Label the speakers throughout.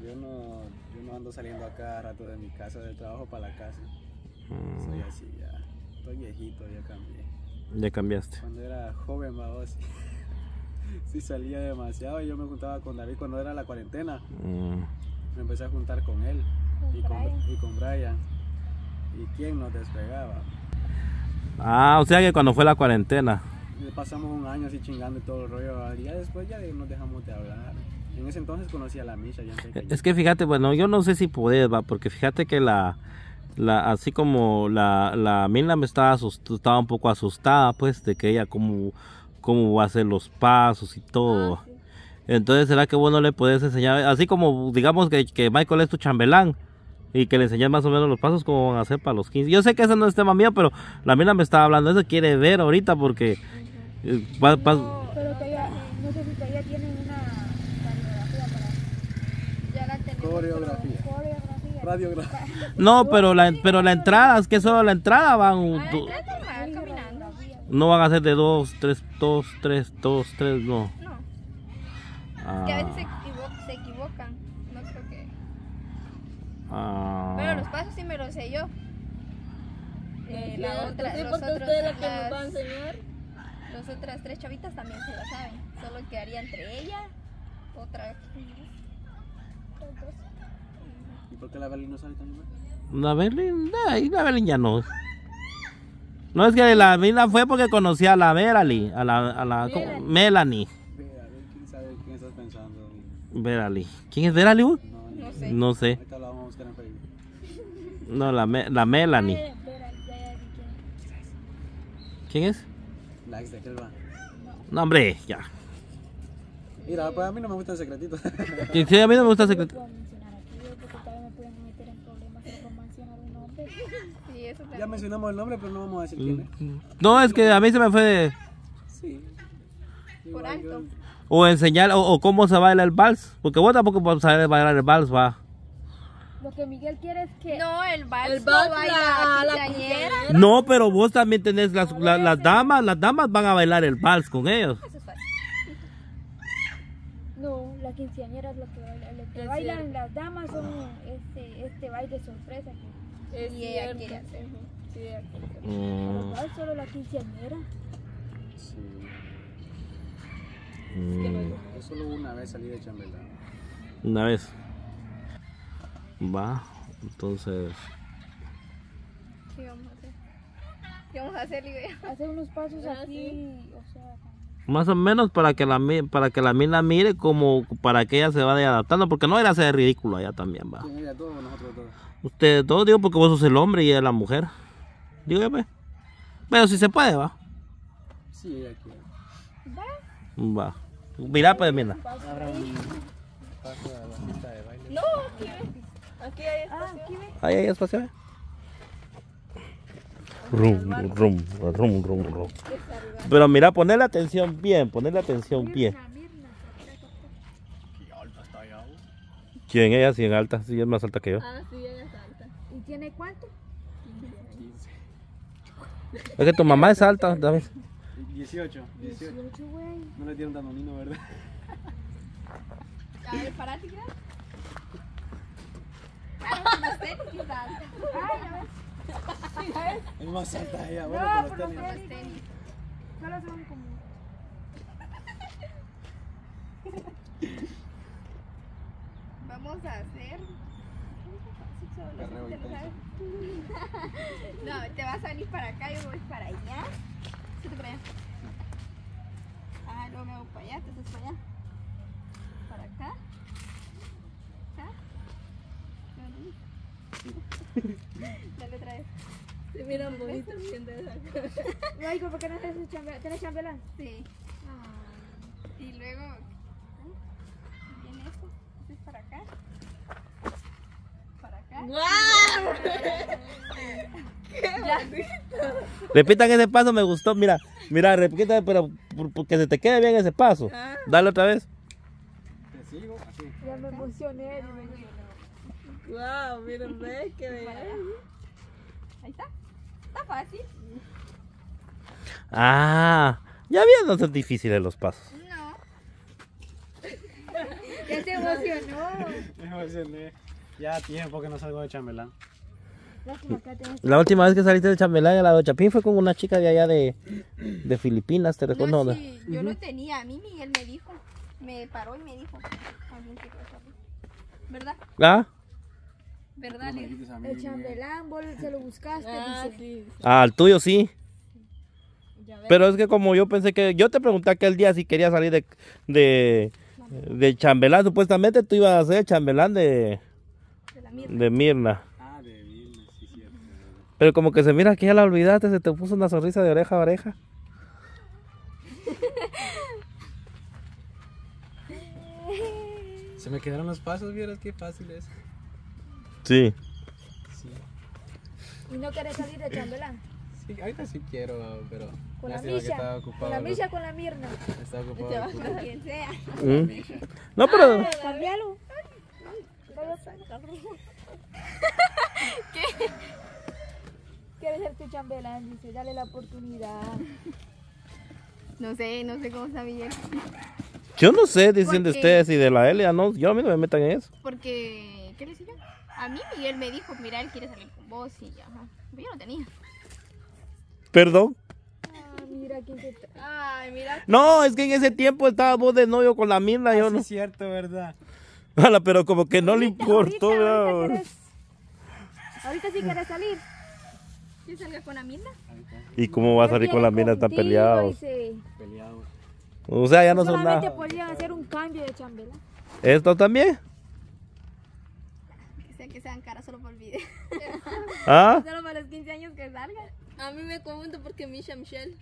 Speaker 1: yo no ando saliendo a cada rato de mi casa, del trabajo para la casa. Soy así ya. Estoy viejito, ya cambié.
Speaker 2: Ya cambiaste.
Speaker 1: Cuando era joven, vamos, sí salía demasiado y yo me juntaba con David cuando era la cuarentena. Me empecé a juntar con él y con Brian. ¿Y quién nos despegaba?
Speaker 2: Ah, o sea que cuando fue la cuarentena.
Speaker 1: Pasamos un año así chingando y todo el rollo. Y ya después ya nos dejamos de hablar. En ese entonces conocí a la Misha.
Speaker 2: Es que fíjate, bueno, yo no sé si podés, va, porque fíjate que así como la Milna estaba un poco asustada, pues, de que ella cómo va a hacer los pasos y todo. Sí. Entonces, ¿será que vos no le podés enseñar? Así como, digamos que Michael es tu chambelán y que le enseñas más o menos los pasos como van a hacer para los 15. Yo sé que ese no es tema mío, pero la Milna me estaba hablando de eso, quiere ver ahorita porque...
Speaker 3: pero que ella, no sé si ella tiene una radiografía para... Ya la tenemos.
Speaker 1: Coreografía. Radiografía.
Speaker 2: No, pero la entrada, es que solo la entrada van...
Speaker 3: caminando.
Speaker 2: No van a ser de 2, 3, 2, 3, 2, 3, no.
Speaker 4: No. Es que a veces se equivocan. No creo que... Pero los pasos sí me los sé yo. La otra,
Speaker 3: sí, porque usted es la que nos va a enseñar.
Speaker 4: Las otras 3 chavitas también se la saben. Solo quedaría entre ella, otra.
Speaker 1: ¿Y por qué la Berlin no sabe también?
Speaker 2: La Berlin ya no. No, es que la Milna fue porque conocía a la Verali, a la Melanie.
Speaker 1: ¿Quién sabe quién estás pensando?
Speaker 2: Verali. ¿Quién es Verali?
Speaker 4: No sé.
Speaker 2: No sé.
Speaker 1: Ahorita la vamos a buscar en Facebook.
Speaker 2: No, la Melanie. ¿Quién es?
Speaker 1: La ex de aquel va.
Speaker 2: No, hombre, ya.
Speaker 1: Mira, pues a mí no me gusta el secretito.
Speaker 2: Sí, a mí no me gusta el secretito.
Speaker 1: Ya mencionamos el nombre, pero no vamos a decir quién es.
Speaker 2: No, es que a mí se me fue de...
Speaker 1: Sí.
Speaker 4: Por alto.
Speaker 2: O enseñar, o cómo se baila el vals. Porque vos tampoco podés saber bailar el vals, va.
Speaker 3: Lo que Miguel quiere es que...
Speaker 4: No, el vals baila la quinceañera.
Speaker 2: No, pero vos también tenés las damas. Las damas van a bailar el vals con ellos.
Speaker 4: Eso es fácil.
Speaker 3: No, la quinceañera es lo que baila. Lo que bailan las damas son este baile sorpresa que...
Speaker 4: Y ella quiere hacer.
Speaker 3: Sí, pero ¿cuál solo la quinceañera?
Speaker 1: Sí. Yo solo una vez salí de chambelán.
Speaker 2: Una vez. Va, entonces...
Speaker 4: ¿Qué vamos a hacer? ¿Qué vamos a hacer, Lidia?
Speaker 3: Hacer unos pasos aquí, o sea...
Speaker 2: Más o menos para que la mina mire como para que ella se vaya adaptando, porque no era hacer ridículo allá también, va.
Speaker 1: ¿Quién ella? ¿Todos o nosotros todos?
Speaker 2: Ustedes todos, digo, porque vos sos el hombre y ella es la mujer. Digo yo, pues. Pero si se puede, va.
Speaker 1: Sí, ella quiere.
Speaker 2: Va. Mira, pues, mira.
Speaker 1: Habrá un paso a la pista de baile.
Speaker 4: No, aquí hay espacio.
Speaker 3: aquí ve.
Speaker 2: Ahí hay espacio, ¿eh? Rum. Pero mira, ponerle atención bien, ponerle atención bien.
Speaker 1: Qué alta está allá.
Speaker 2: ¿Quién ella? Si es alta, sí es más alta que yo.
Speaker 3: Ah, sí, ella es alta. ¿Y tiene cuánto?
Speaker 1: 15.
Speaker 2: Es que tu mamá es alta, David.
Speaker 1: 18.
Speaker 3: Güey.
Speaker 1: No le dieron danonino, ¿verdad?
Speaker 4: A ver, parate, ¿qué?
Speaker 1: Es más alta ella, bueno,
Speaker 3: No,
Speaker 1: con
Speaker 3: por
Speaker 1: los
Speaker 3: los
Speaker 1: tenis.
Speaker 3: tenis. Solo son como...
Speaker 4: Vamos a hacer...
Speaker 1: Perreo intenso.
Speaker 4: No, te vas a venir para acá, yo voy para allá. Siete para allá. Ah, luego me voy para allá, te haces para allá. Para acá. Acá. Dale otra vez.
Speaker 3: Se miran bonitos viendo esa cosa. No, hijo, ¿por qué no haces chambelán? ¿Tienes chambelán?
Speaker 4: Sí. Y luego... Viene esto. Haces para acá. Para acá.
Speaker 3: ¡Guau!
Speaker 2: Repitan ese paso, me gustó. Mira, repita, pero porque se te quede bien ese paso. Dale otra vez.
Speaker 1: Te sigo, así.
Speaker 3: Ya me emocioné. Wow, miren, ve qué bien.
Speaker 4: Ahí está. Está fácil.
Speaker 2: Ah, ya habían no son difíciles los pasos.
Speaker 4: No.
Speaker 3: Ya se emocionó.
Speaker 1: Me emocioné. Ya tiempo que no salgo de chambelán.
Speaker 3: Lástima que tenés-
Speaker 2: La última vez que saliste de chambelán a la de Chapín fue con una chica de allá de Filipinas, ¿te recuerdas?
Speaker 4: No, sí, yo lo tenía. A mí Miguel me dijo. Me paró y me dijo. También quiero salir. ¿Verdad?
Speaker 2: ¿Ah?
Speaker 4: ¿Verdad,
Speaker 1: No me
Speaker 4: Leo?
Speaker 1: quites a mí,
Speaker 3: El chambelán, vos se lo buscaste, dice.
Speaker 5: Sí.
Speaker 2: Ah, el tuyo sí.
Speaker 5: Ya ves.
Speaker 2: Pero es que como yo pensé que... Yo te pregunté aquel día si querías salir de chambelán. Supuestamente tú ibas a ser chambelán
Speaker 4: De la mierda.
Speaker 2: de Mirna.
Speaker 1: Ah, de Vilna, sí, cierto.
Speaker 2: Pero como que se mira que ya la olvidaste, se te puso una sonrisa de oreja a oreja.
Speaker 1: Se me quedaron los pasos, vieras qué fácil es.
Speaker 2: Sí.
Speaker 1: Sí.
Speaker 3: ¿Y no querés salir de chambelán?
Speaker 1: Sí, ahorita sí quiero, pero
Speaker 3: Con la
Speaker 1: lástima que estaba
Speaker 3: Misha.
Speaker 1: ocupado.
Speaker 3: Con la Misha, con la Mirna.
Speaker 1: Estaba ocupado.
Speaker 5: Te vas
Speaker 1: con-
Speaker 4: Con quien sea.
Speaker 2: No, pero...
Speaker 3: Cambialo.
Speaker 4: ¿Qué?
Speaker 3: Quieres ser tu chambelán, dice, dale la oportunidad.
Speaker 4: No sé cómo está Miguel.
Speaker 2: Yo no sé, dicen de
Speaker 4: Porque-
Speaker 2: ustedes y de la Elia, no, yo a mí no me metan en eso.
Speaker 4: Porque, ¿qué le decía yo? A mí Miguel me dijo, mira, él quiere salir con vos y ya. Ajá. Pero yo no tenía.
Speaker 2: Perdón.
Speaker 3: Ah, mira quién se...
Speaker 5: Ay, mira.
Speaker 2: No, es que en ese tiempo estaba vos de novio con la Mirna, yo
Speaker 1: Sí,
Speaker 2: no.
Speaker 1: es cierto, ¿verdad?
Speaker 2: Ala, pero como que no le importó,
Speaker 3: ahorita,
Speaker 2: ¿verdad?
Speaker 3: ahorita sí quieres salir.
Speaker 4: ¿Quién salga con Amanda?
Speaker 2: ¿Y cómo va a salir con la Mirna? Están peleados.
Speaker 3: Dice,
Speaker 1: Peleados.
Speaker 2: O sea, ya no son
Speaker 3: solamente
Speaker 2: nada.
Speaker 3: podrían hacer un cambio de chambelán.
Speaker 2: ¿Esto también?
Speaker 4: Que sean caras solo por el video.
Speaker 2: ¿Ah?
Speaker 4: Solo para los 15 años que salgan.
Speaker 5: A mí me confunde porque Misha Michelle.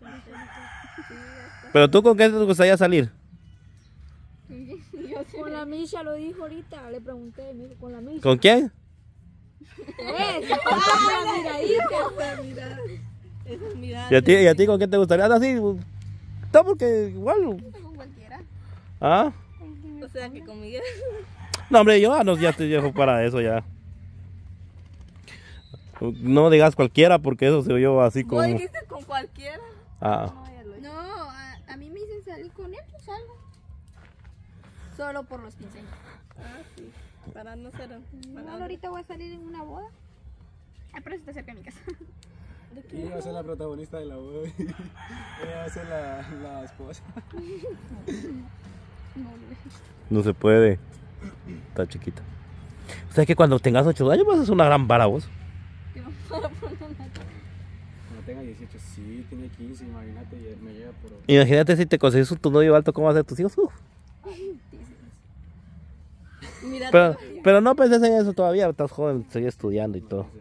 Speaker 2: ¿Pero tú con qué te gustaría salir?
Speaker 3: Con la Misha lo dijo ahorita, le pregunté, me dijo, con la Misha.
Speaker 2: ¿Con quién?
Speaker 3: ¿Ves?
Speaker 5: Esa es mirada.
Speaker 2: ¿Y a ti con qué te gustaría? Así, no, porque igual.
Speaker 4: Con cualquiera.
Speaker 2: ¿Ah?
Speaker 5: O sea que con Miguel.
Speaker 2: No, hombre, yo no, ya estoy viejo para eso ya. No digas cualquiera porque eso se oyó así como...
Speaker 5: Vos dijiste con cualquiera.
Speaker 2: Ah,
Speaker 5: No, ya lo dije.
Speaker 4: No, a mí me dicen salir con él, pues salgo. Solo por los 15 años.
Speaker 5: Ah, sí. Para no ser.
Speaker 4: No, ahorita voy a salir en una boda. Ah, pero eso está cerca de mi casa.
Speaker 1: Y ella va a ser la protagonista de la boda. Ella va a ser la esposa.
Speaker 2: no se puede. Está chiquita. O sea que cuando tengas 8 años vas a ser una gran vara vos.
Speaker 1: Cuando tenga 18, sí, tiene 15, imagínate, y me llega por...
Speaker 2: Imagínate si te consigues tu novio alto, ¿cómo vas a ser tus hijos?
Speaker 5: Mira,
Speaker 2: Pero no penses en eso todavía, estás joven, sigues estudiando y todo.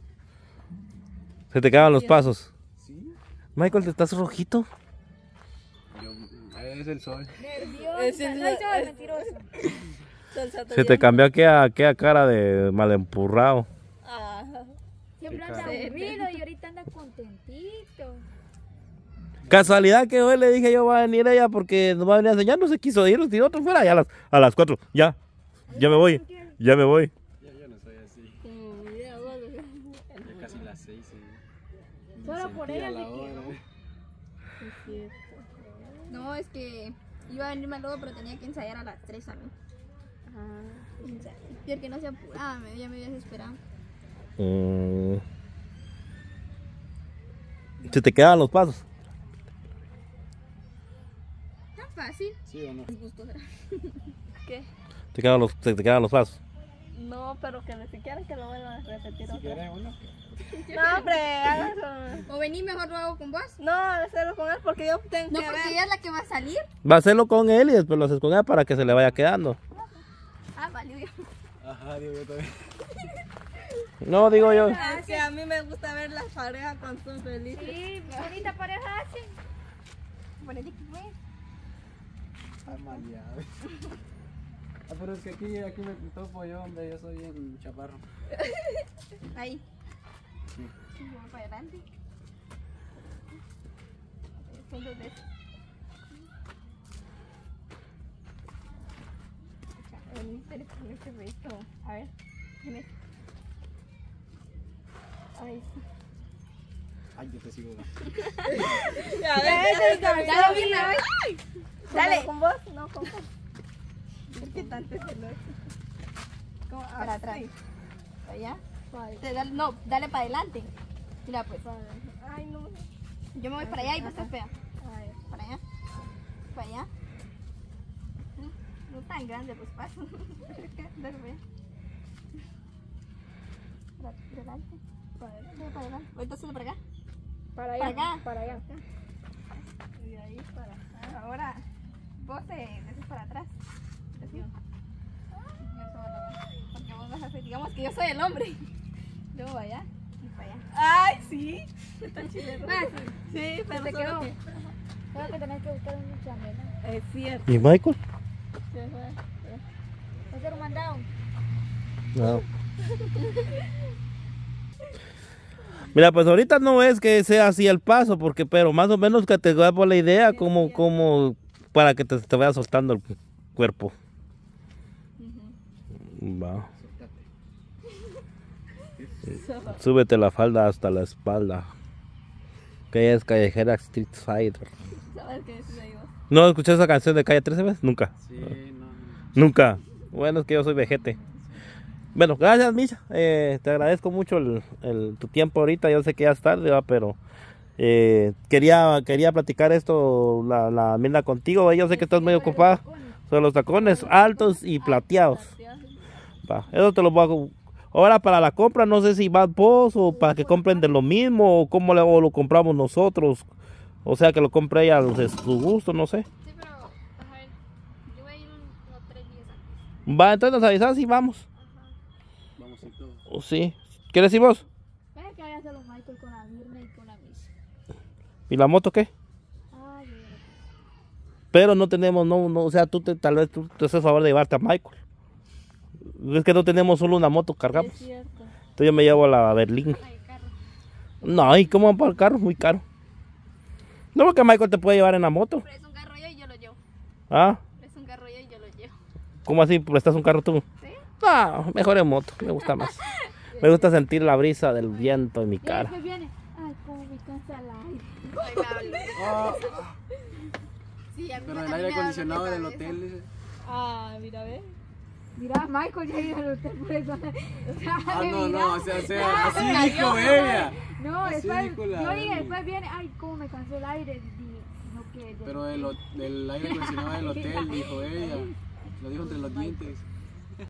Speaker 2: Se te quedan los pasos.
Speaker 1: Sí,
Speaker 2: Michael, ¿te estás rojito?
Speaker 1: es el sol.
Speaker 5: Ese
Speaker 3: Nerviosa,
Speaker 5: es
Speaker 3: no
Speaker 5: la-
Speaker 3: es mentiroso.
Speaker 2: Se te cambió aquella cara de malempurrado.
Speaker 5: Ah,
Speaker 3: Siempre
Speaker 1: Qué
Speaker 3: anda
Speaker 1: cara.
Speaker 3: aburrido y ahorita anda contentito.
Speaker 2: Casualidad que hoy le dije yo va a venir ella porque nos va a venir a enseñar, no se quiso ir, si otro fuera ya a las 4, ya me voy, ya me voy.
Speaker 1: Yo no soy así.
Speaker 5: como mira, vos.
Speaker 1: Ya casi las 6.
Speaker 3: Solo por ella se quedó.
Speaker 5: Es cierto.
Speaker 4: No, es que iba a venirme luego, pero tenía que ensayar a las 3 a mí. Y el que no se apuraba, ya me había desesperado.
Speaker 2: Se te quedan los pasos.
Speaker 4: Tan fácil.
Speaker 1: ¿Sí o no?
Speaker 4: Es gusto, ¿verdad?
Speaker 5: ¿Qué?
Speaker 2: Se te quedan los pasos.
Speaker 5: No, pero que ni siquiera que lo vuelvan a repetir
Speaker 1: Si
Speaker 5: otra vez.
Speaker 1: quieres uno.
Speaker 5: No, hombre, háganlo.
Speaker 4: O vení, mejor lo hago con vos.
Speaker 5: No, hacerlo con él porque yo tengo
Speaker 4: No,
Speaker 5: que
Speaker 4: porque
Speaker 5: ver.
Speaker 4: ella es la que va a salir.
Speaker 2: Va a hacerlo con él y después lo haces con ella para que se le vaya quedando.
Speaker 4: Ah, valió.
Speaker 1: Ajá, digo yo también.
Speaker 2: No, digo yo.
Speaker 5: Es que a mí me gusta ver las parejas cuando son felices.
Speaker 3: Sí, bonita pareja hacen.
Speaker 4: Ponete que fue.
Speaker 1: Ah, maleado. Ah, pero es que aquí me topo yo, hombre, yo soy bien chaparro.
Speaker 4: Ahí.
Speaker 1: Sí.
Speaker 4: Sí, voy para adelante. Son dos veces. Veniste con este resto. A ver, ¿quién es? Ay, sí.
Speaker 1: Ay, yo te sigo.
Speaker 5: A ver,
Speaker 4: Dale, bien, a ver.
Speaker 5: dale. ¿Con vos? No, con vos.
Speaker 4: Quitante celoso. ¿Cómo? Para atrás.
Speaker 5: Así.
Speaker 4: Para allá. No, dale para adelante. Mira pues.
Speaker 5: Ay, no.
Speaker 4: Yo me voy para allá y vos te pega.
Speaker 5: Ay,
Speaker 4: Para allá. Para allá. No tan grande los pasos. Dale para allá. Para adelante. Para adelante. Ahorita solo para acá.
Speaker 3: Para
Speaker 4: Para
Speaker 3: allá.
Speaker 4: acá.
Speaker 3: Para allá.
Speaker 4: Y de ahí para acá. Ahora vos te haces para atrás. Así. Yo solo. Porque vos vas a hacer, digamos que yo soy el hombre. Luego allá y para allá.
Speaker 5: Ay, sí. Está chileno.
Speaker 3: Ah, sí.
Speaker 5: Sí, pero
Speaker 3: te
Speaker 5: solo
Speaker 3: quedó.
Speaker 5: que-
Speaker 3: Creo que tenés que buscar un chamela.
Speaker 5: Es cierto.
Speaker 2: ¿Y Michael?
Speaker 5: Se fue.
Speaker 3: Hacer un mandado.
Speaker 2: No. Mira, pues ahorita no es que sea así el paso, porque pero más o menos que te da por la idea como para que te vaya soltando el cuerpo. Va. Súbete la falda hasta la espalda. Que es Callejera Street Fighter.
Speaker 5: ¿Sabes qué decís ahí vos?
Speaker 2: ¿No escuché esa canción de Calle 13 veces? Nunca.
Speaker 1: Sí, no.
Speaker 2: Nunca. Bueno, es que yo soy vejete. Bueno, gracias, Misha. Te agradezco mucho tu tiempo ahorita. Yo sé que ya es tarde, ¿va? Pero quería platicar esto, la Mirna contigo. Yo sé que estás medio ocupada. Sobre los tacones altos y plateados. Va, eso te lo voy a... Ahora para la compra, no sé si vas vos o para que compren de lo mismo o cómo o lo compramos nosotros. O sea, que lo compre ella de su gusto, no sé.
Speaker 3: Sí, pero, a ver, yo voy a ir unos 3 días antes.
Speaker 2: Va, entonces nos avisas y vamos.
Speaker 1: Vamos y todo.
Speaker 2: ¿O sí? ¿Quieres ir vos?
Speaker 3: Vaya que vaya a hacerlo Michael con la Mirna y con la Miss.
Speaker 2: ¿Y la moto qué?
Speaker 3: Ah, de verdad.
Speaker 2: Pero no tenemos, no, o sea, tal vez tú te haces favor de llevarte a Michael. Es que no tenemos solo una moto, cargamos.
Speaker 5: Es cierto.
Speaker 2: Entonces yo me llevo a la Berlín.
Speaker 3: Ay, carro.
Speaker 2: No, ¿y cómo para el carro? Muy caro. No, porque Michael te puede llevar en la moto.
Speaker 4: Presta un carro yo y yo lo llevo.
Speaker 2: ¿Ah?
Speaker 4: Presta un carro yo y yo lo llevo.
Speaker 2: ¿Cómo así? ¿Prestas un carro tú?
Speaker 4: ¿Sí?
Speaker 2: No, mejor en moto, me gusta más. Me gusta sentir la brisa del viento en mi
Speaker 3: Y
Speaker 2: cara.
Speaker 3: después viene, ay, cómo me cansa el aire.
Speaker 4: Ay, me habló.
Speaker 1: Ah,
Speaker 4: Sí, a mí
Speaker 1: pero
Speaker 4: me-
Speaker 1: el
Speaker 4: a mí
Speaker 1: aire
Speaker 4: me da
Speaker 1: acondicionado
Speaker 4: dolor de
Speaker 1: del
Speaker 4: cabeza.
Speaker 1: hotel, dice.
Speaker 5: Ah, mira, ve.
Speaker 3: Mira, Michael ya iba al hotel por eso.
Speaker 1: Ah, no, o sea, así dijo ella.
Speaker 3: No,
Speaker 1: Así
Speaker 3: después,
Speaker 1: dijo la
Speaker 3: yo dije,
Speaker 1: Bernie.
Speaker 3: después viene, ay, cómo me cansó el aire. Dije, no que.
Speaker 1: Pero del aire acondicionado del hotel, dijo ella. Lo dijo entre los dientes.